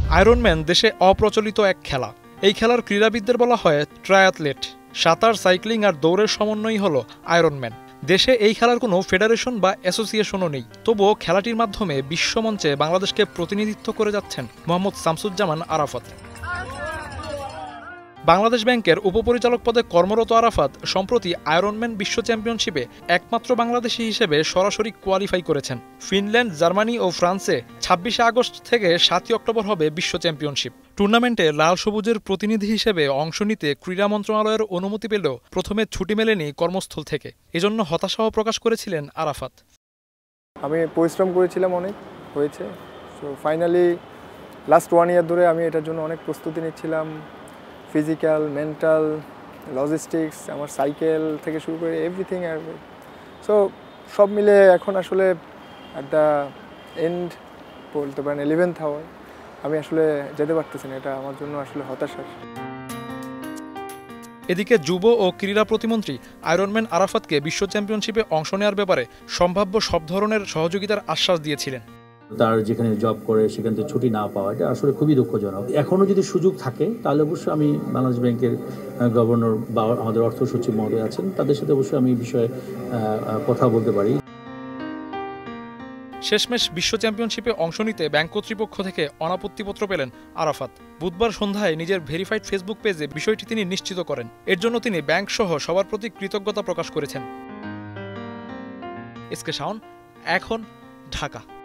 Ironman দেশে অপ্রচলিত এক খেলা। এই খেলার ক্রীড়াবিদদের বলা হয় ট্রায়াথলেট। সাঁতার, সাইক্লিং আর দৌড়ের সমন্বয়ই হলো আয়রনম্যান। দেশে এই খেলার কোনো ফেডারেশন বা অ্যাসোসিয়েশনও নেই। তবুও খেলাটির মাধ্যমে বিশ্বমঞ্চে বাংলাদেশকে প্রতিনিধিত্ব করে যাচ্ছেন মোহাম্মদ শামসুজ্জামান আরাফাত। বাংলাদেশ ব্যাংকের উপপরিচালক পদে কর্মরত আরাফাত সম্প্রতি আয়রনম্যান বিশ্ব চ্যাম্পিয়নশিপে একমাত্র বাংলাদেশি হিসেবে সরাসরি কোয়ালিফাই করেছেন। ফিনল্যান্ড, জার্মানি ও ফ্রান্সে ২৬ আগস্ট থেকে ৭ অক্টোবর হবে বিশ্ব চ্যাম্পিয়নশিপ। টুর্নামেন্টে লাল সবুজের প্রতিনিধি হিসেবে অংশ নিতে ক্রীড়া মন্ত্রণালয়ের অনুমতি পেলেও প্রথমে ছুটি মেলেনি কর্মস্থল থেকে। এজন্য হতাশাও প্রকাশ করেছিলেন আরাফাত। আমি পরিশ্রম করেছিলাম, অনেক হয়েছে। সো ফাইনালি লাস্ট 1 ইয়ার ধরে আমি এটার জন্য অনেক প্রস্তুতি নিচ্ছিলাম। ফিজিক্যাল, মেন্টাল, লজিস্টিক্স, আমার সাইকেল থেকে শুরু করে এভরিথিং। সো সব মিলে এখন আসলে অ্যাট দ্য এন্ড বলতে পারেন 11th আওয়ার আমি আসলে যেতে পারতেছি না। এটা আমার জন্য আসলে হতাশার। এদিকে যুব ও ক্রীড়া প্রতিমন্ত্রী আয়রনম্যান আরাফাতকে বিশ্ব চ্যাম্পিয়নশিপে অংশ নেওয়ার ব্যাপারে সম্ভাব্য সব ধরনের সহযোগিতার আশ্বাস দিয়েছিলেন। তার যেখানে জব করে সেখান থেকে ছুটি না পাওয়া, এটা আসলে খুবই দুঃখজনক। এখনও যদি সুযোগ থাকে তাহলে অবশ্যই আমি বাংলাদেশ ব্যাংকের গভর্নর বা আমাদের অর্থ সচিব মহোদয় আছেন, তাদের সাথে অবশ্যই আমি এই বিষয়ে কথা বলতে পারি। শেষমেশ বিশ্ব চ্যাম্পিয়নশিপে অংশ নিতে ব্যাংক কর্তৃপক্ষ থেকে অনাপত্তিপত্র পেলেন আরাফাত। বুধবার সন্ধ্যায় নিজের ভেরিফাইড ফেসবুক পেজে বিষয়টি তিনি নিশ্চিত করেন। এর জন্য তিনি ব্যাংক সহ সবার প্রতি কৃতজ্ঞতা প্রকাশ করেছেন। এসকে শাওন, এখন, ঢাকা।